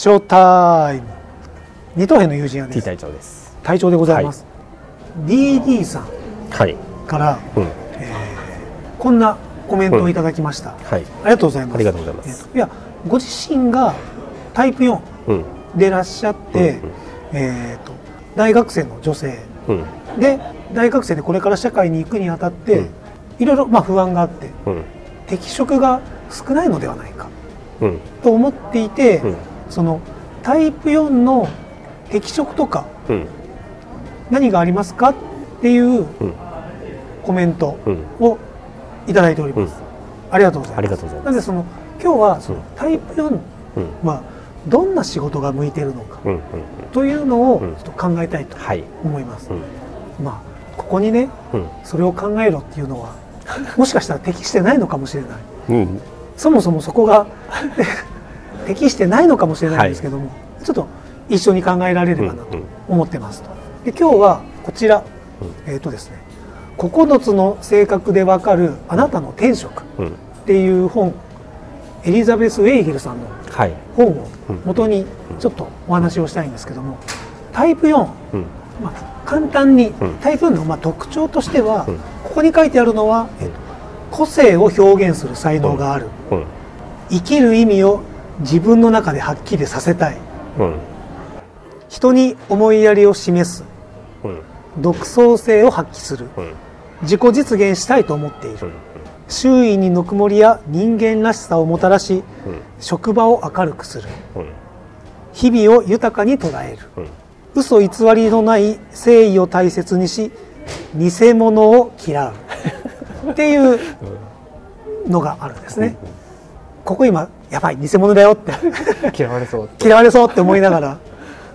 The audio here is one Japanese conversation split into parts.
ショータイム。二等兵の友人屋です。 T 隊長です。 隊長でございます、はい、DD さんから、こんなコメントをいただきました、はい、ありがとうございます。 ありがとうございます。 いや、ご自身がタイプ4でいらっしゃって、大学生の女性、で大学生でこれから社会に行くにあたって、いろいろ不安があって、適職が少ないのではないか、と思っていて、そのタイプ4の適職とか、何がありますかっていうコメントをいただいております。ありがとうございます。なので今日はそのタイプ4はどんな仕事が向いているのかというのをちょっと考えたいと思います。ここにね、それを考えろっていうのはもしかしたら適してないのかもしれない、そもそもそこが適してないのかもしれないんですけども、ちょっと一緒に考えられればなと思ってますと。で、今日はこちら、ですね、9つの性格でわかるあなたの天職っていう本、エリザベス・ウェイゲルさんの本を元にちょっとお話をしたいんですけども、タイプ4、簡単にタイプ4の特徴としては、ここに書いてあるのは、個性を表現する才能がある、生きる意味を自分の中ではっきりさせたい、人に思いやりを示す、独創性を発揮する、自己実現したいと思っている、周囲にぬくもりや人間らしさをもたらし、職場を明るくする、日々を豊かに捉える、嘘偽りのない誠意を大切にし、偽物を嫌うっていうのがあるんですね。ここ今やばい、偽物だよって嫌われそうって思いながら、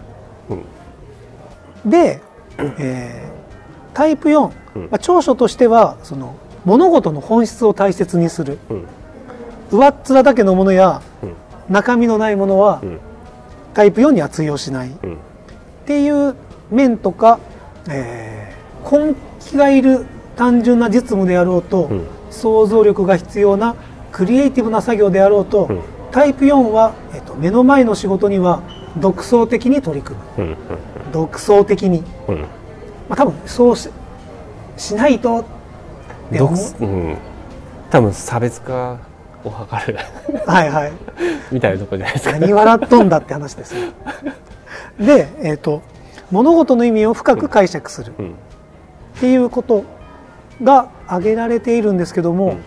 で、タイプ4、長所としてはその物事の本質を大切にする、上っ面だけのものや中身のないものはタイプ4には通用しないっていう面とか、根気がいる単純な実務であろうと、想像力が必要なクリエイティブな作業であろうと、タイプ4は、目の前の仕事には独創的に取り組む、独創的に、多分そう しないとって思う、 多分差別化を図るみたいなところじゃないですか。 何笑っとんだって話ですよ。で、物事の意味を深く解釈するっていうことが挙げられているんですけども、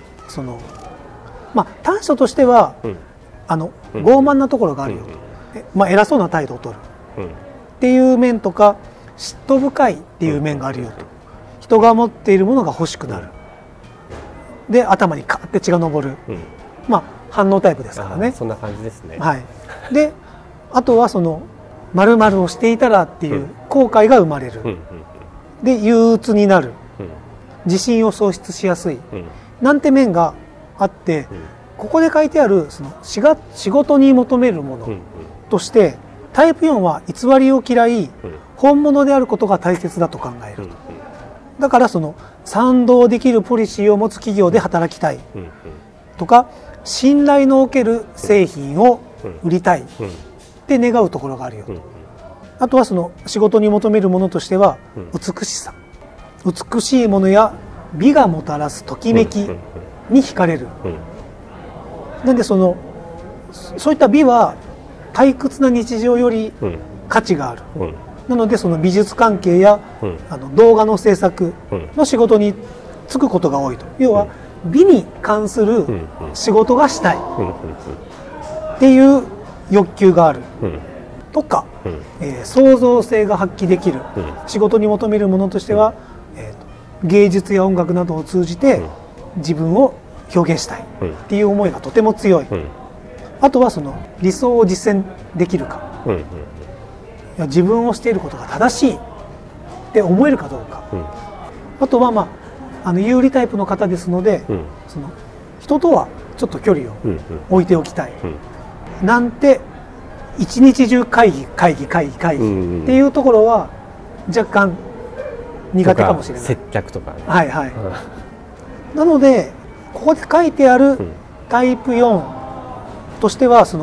短所としては、傲慢なところがあるよと、偉そうな態度を取るっていう面とか、嫉妬深いっていう面があるよと、人が持っているものが欲しくなる、で頭にカーって血が上る、反応タイプですからね。 そんな感じですね。 で、あとはその〇〇をしていたらっていう後悔が生まれる、で憂鬱になる、自信を喪失しやすい、なんて面があって、ここで書いてあるその仕事に求めるものとして、タイプ4は偽りを嫌い、本物であることが大切だと考える。だからその賛同できるポリシーを持つ企業で働きたいとか、信頼のおける製品を売りたいって願うところがあるよと。あとはその仕事に求めるものとしては、美しさ、美しいものや美がもたらすときめきに惹かれる。なんでそういった美は退屈な日常より価値がある。なのでその美術関係や、動画の制作の仕事に就くことが多いと。要は美に関する仕事がしたいっていう欲求があるとか、創造性が発揮できる、仕事に求めるものとしては、芸術や音楽などを通じて自分を表現したいっていう思いがとても強い。あとはその理想を実践できるか、自分をしていることが正しいって思えるかどうか、あとは有利タイプの方ですので、その人とはちょっと距離を置いておきたい、なんて一日中会議っていうところは若干苦手かもしれない。 接客とか、 なのでここで書いてあるタイプ4としては、その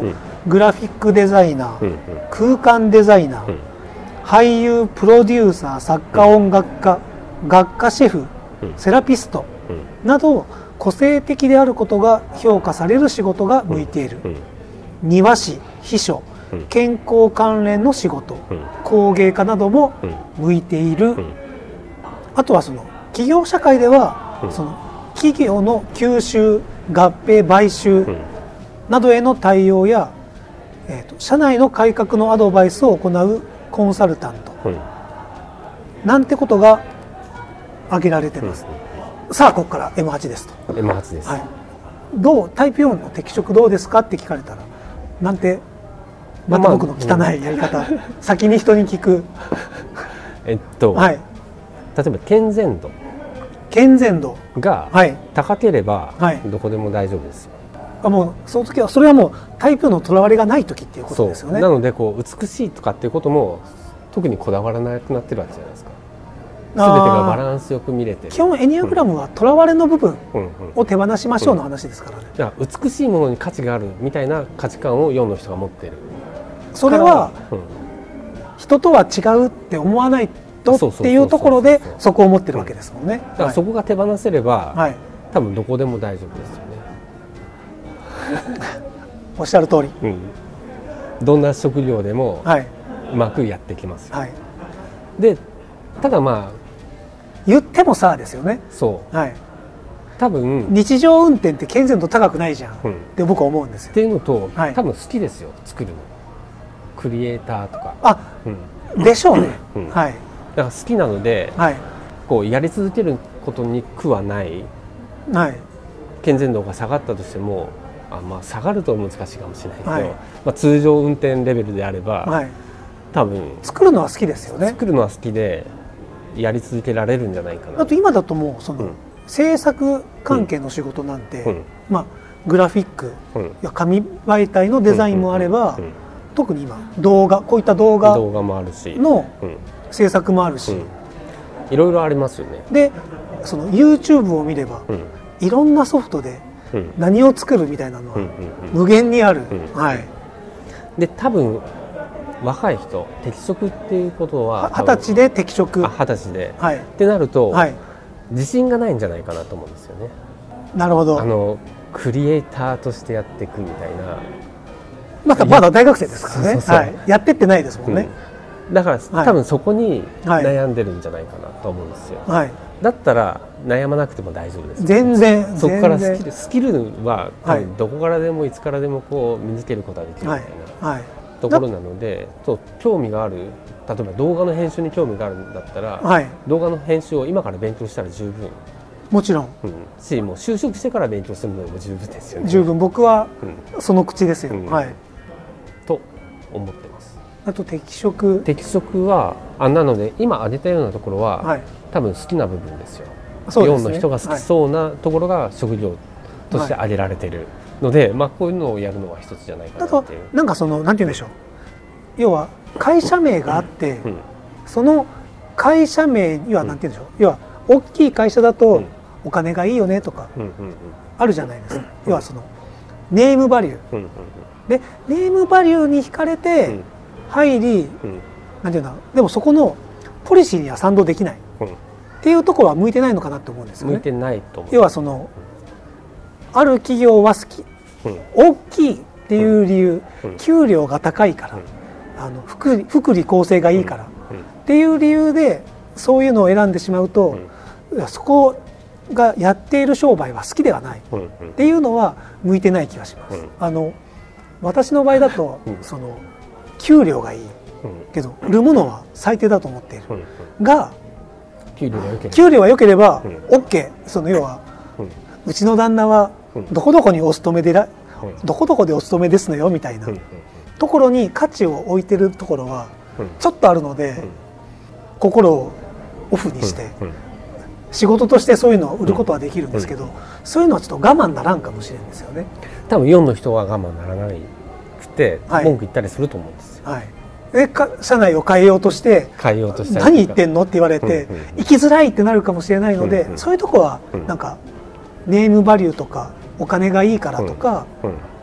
グラフィックデザイナー、 うんうん、 空間デザイナー、うん、俳優、プロデューサー、作家、音楽家、学科シェフ、セラピストなど個性的であることが評価される仕事が向いている。庭師、秘書、健康関連の仕事、工芸家なども向いている。あとはその企業社会ではその企業の吸収、合併、買収などへの対応や、社内の改革のアドバイスを行うコンサルタント、なんてことが挙げられてます。さあここから M8 ですと。 M8 です、はい、 どうタイプ4の適職どうですかって聞かれたらなんて、また僕の汚いやり方、先に人に聞くはい、例えば健全度が高ければどこでも大丈夫ですよ、 はい、もうその時はそれはもうタイプのとらわれがない時っていうことですよね。 なのでこう美しいとかっていうことも特にこだわらなくなってるわけじゃないですか。全てがバランスよく見れてる。 基本エニアグラムはとらわれの部分を手放しましょうの話ですからね。 だから美しいものに価値があるみたいな価値観を4の人が持っている。 それは人とは違うって思わないとっていうところでそこを持ってるわけですもんね。 だからそこが手放せれば、はい、多分どこでも大丈夫ですよね。 おっしゃる通り、 どんな職業でもうまくやってきます、はい、でただまあ言ってもさですよね。 そう、はい、多分日常運転って健全度高くないじゃん、って僕は思うんですよ。 っていうのと、はい、多分好きですよ作るの。クリエイターとかでしょうね、はい、 だから好きなので、はい、こうやり続けることに苦はない、はい、健全度が下がったとしてもまあ、下がると難しいかもしれないけど、はい、まあ、通常運転レベルであれば、はい、多分作るのは好きですよね。 作るのは好きでやり続けられるんじゃないかな。 あと今だともうその、制作関係の仕事なんて、まあ、グラフィック、や紙媒体のデザインもあれば、特に今こういった動画もあるしの制作もあるし、 いろいろありますよね。 でその YouTube を見れば、いろんなソフトで何を作るみたいなのは無限にある。 で多分若い人適職っていうことは 20歳で適職、 20歳で、はい、ってなると、はい、自信がないんじゃないかなと思うんですよね。 なるほど。 クリエイターとしてやっていくみたいな。 まだ大学生ですからね。はい、やってってないですもんね、 だから、多分そこに悩んでるんじゃないかなと思うんですよ、はい、だったら悩まなくても大丈夫です、 全然そこからスキルは多分どこからでもいつからでもこう身につけることができるみたいなところなので、興味がある、例えば動画の編集に興味があるんだったら、動画の編集を今から勉強したら十分、 もちろん、 もう就職してから勉強するのでも十分ですよね。 十分、僕はその口ですよ、 と思ってます。 あと適職はなので今挙げたようなところは、多分好きな部分ですよ。4の人が好きそうなところが職業として挙げられているので、まあこういうのをやるのは一つじゃないかなっていう。 なんかそのなんて言うんでしょう、要は会社名があって、その会社名にはなんて言うんでしょう、要は大きい会社だとお金がいいよねとかあるじゃないですか。要はそのネームバリューで、ネームバリューに惹かれて入り、なんていうの、でもそこのポリシーには賛同できないっていうところは向いてないのかなって思うんですよね。 向いてないと思う。 要はそのある企業は好き、大きいっていう理由、給料が高いから、福利厚生がいいからっていう理由でそういうのを選んでしまうと、そこがやっている商売は好きではないっていうのは向いてない気がします。私の場合だと、その給料がいいけど売るものは最低だと思っているが、 給料が良ければ OK。 その要は、うちの旦那はどこどこにお勤めでどこどこでお勤めですのよみたいなところに価値を置いてるところはちょっとあるので、心をオフにして仕事としてそういうのを売ることはできるんですけど、そういうのはちょっと我慢ならんかもしれないんですよね。 多分4の人は我慢ならなくて文句言ったりすると思うんですよ。 社内を変えようとして何言ってんのって言われて生きづらいってなるかもしれないので、そういうとこはなんかネームバリューとかお金がいいからとか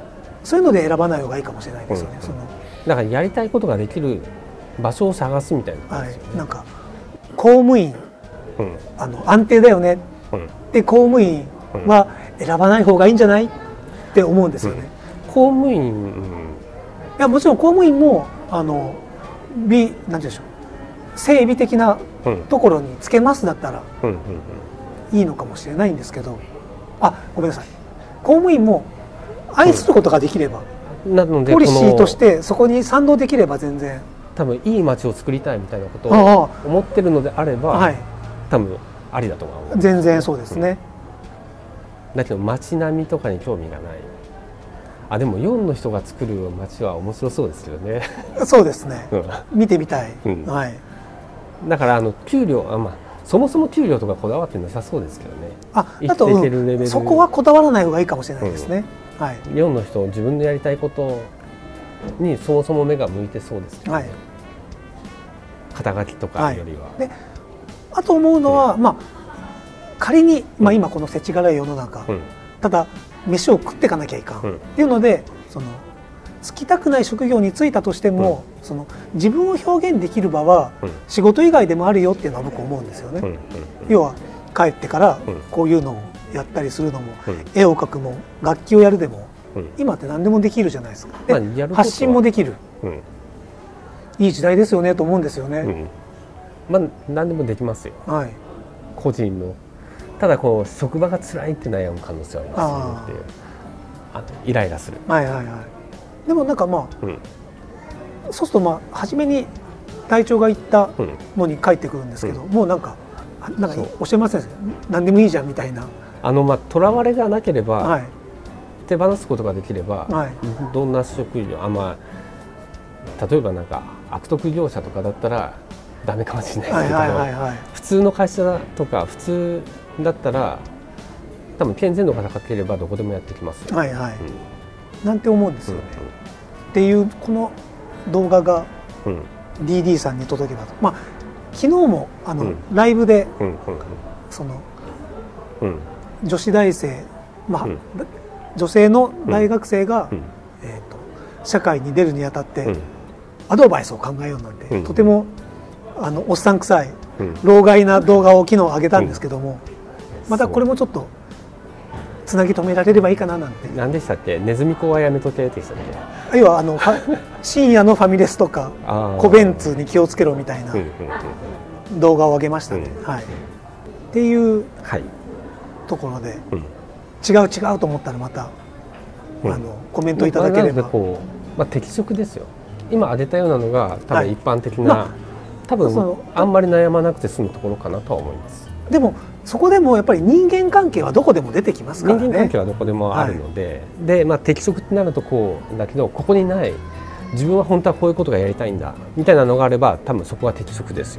そういうので選ばない方がいいかもしれないですよね。 だからやりたいことができる場所を探すみたいな感じですよね。 なんか公務員、安定だよね、で公務員は選ばない方がいいんじゃないって思うんですよね。 公務員、 いやもちろん公務員もなんて言うんでしょう、整備的なところにつけますだったらいいのかもしれないんですけど、ごめんなさい、公務員も愛することができれば、 なのでポリシーとしてそこに賛同できれば全然多分いい街を作りたいみたいなことを思ってるのであれば、多分ありだと思う。 全然そうですね。 だけど街並みとかに興味がない。でも4の人が作る街は面白そうですよね。 そうですね。見てみたい。はい。 だから給料そもそも給料とかこだわってなさそうですけどね。 あとそこはこだわらない方がいいかもしれないですね。はい。 4の人自分のやりたいことにそもそも目が向いてそうですけどね。肩書きとかよりは。 で、あと思うのは仮に今この世知辛い世の中、ただ飯を食っていかなきゃいかんっていうので、就きたくない職業に就いたとしても、自分を表現できる場は仕事以外でもあるよっていうのは僕思うんですよね。要は帰ってからこういうのをやったりするのも、絵を描くも楽器をやるでも、今って何でもできるじゃないですか。で発信もできる、いい時代ですよねと思うんですよね。 何でもできますよ、個人の。ただ職場が辛いって悩む可能性はありますよねっていう、イライラする。 でもなんかそうすると初めに隊長が言ったのに返ってくるんですけど、もうなんかおっしゃいませんでした何でもいいじゃんみたいな。 とらわれがなければ、手放すことができれば、どんな職業例えばなんか悪徳業者とかだったらダメかもしれないですけど、普通の会社とか普通だったら多分健全度が高ければどこでもやってきますよ。 なんて思うんですよね。っていうこの動画が DD さんに届けばと。昨日もライブで女子大生、女性の大学生が社会に出るにあたってアドバイスを考えようなんて、とてもおっさん臭い老害な動画を昨日上げたんですけども、またこれもちょっとつなぎ止められればいいかななんて。 何でしたっけ、ネズミ講はやめとけでしたっけ。要は深夜のファミレスとか小便通に気をつけろみたいな動画を上げましたね。っていうところで、違うと思ったらまたコメントいただければ。 適職ですよ。今挙げたようなのが多分一般的な、多分あんまり悩まなくて済むところかなとは思います。 でもそこでもやっぱり人間関係はどこでも出てきますからね。 人間関係はどこでもあるので、適職ってなるとだけど、ここにない自分は本当はこういうことがやりたいんだみたいなのがあれば、多分そこは適職ですよ。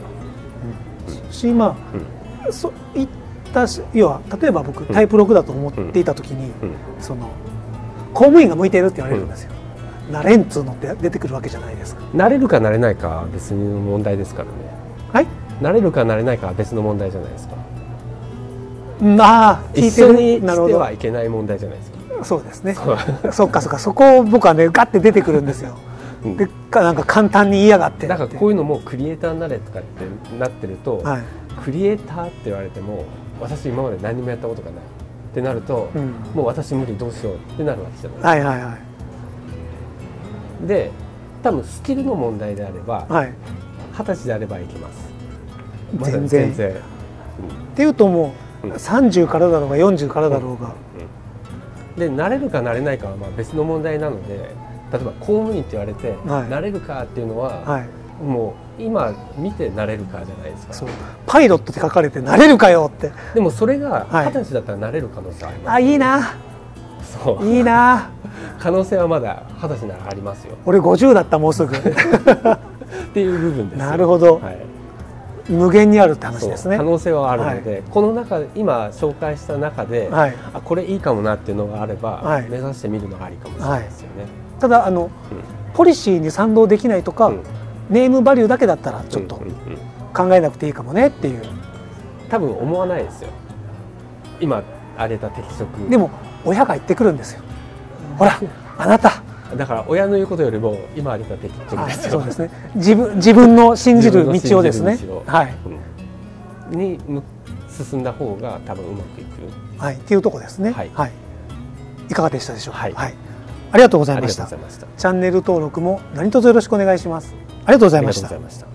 そういった要は例えば僕タイプ6だと思っていた時に、公務員が向いているって言われるんですよ。なれんっつうのって出てくるわけじゃないですか。 なれるかなれないかは別の問題ですからね。なれるかなれないかは別の問題じゃないですか。一緒にしてはいけない問題じゃないですか。 そうですね。そっかそこを僕はねガッて出てくるんですよ。でなんか簡単に言いやがって。 だからこういうのもクリエイターになれとかってなってると、クリエイターって言われても私今まで何もやったことがないってなると、もう私無理どうしようってなるわけじゃないですか。で多分スキルの問題であれば、20歳であればいけます。 全然。っていうともう30からだろうが40からだろうが。 でなれるかなれないかは別の問題なので、例えば公務員って言われて、なれるかっていうのは、もう今見てなれるかじゃないですか。 パイロットって書かれてなれるかよって。 でもそれが20歳だったらなれる可能性あります。 いいな。いいな。 可能性はまだ20歳ならありますよ。 俺50だったもうすぐ。 っていう部分です。 なるほど。無限にあるって話ですね。 可能性はあるので、この中今紹介した中で、これいいかもなっていうのがあれば、目指してみるのがありかもしれないですよね。 ただポリシーに賛同できないとか、ネームバリューだけだったらちょっと考えなくていいかもねっていう。 多分思わないですよ。今挙げた適職。 でも親が言ってくるんですよ。 ほらあなただから親の言うことよりも今ありが適当ですよ。 そうですね。自分の信じる道をですね。はい。 に進んだ方が多分うまくいく。 はい。っていうとこですね。はい。いかがでしたでしょうか。 はい。 ありがとうございました。チャンネル登録も何卒よろしくお願いします。ありがとうございました。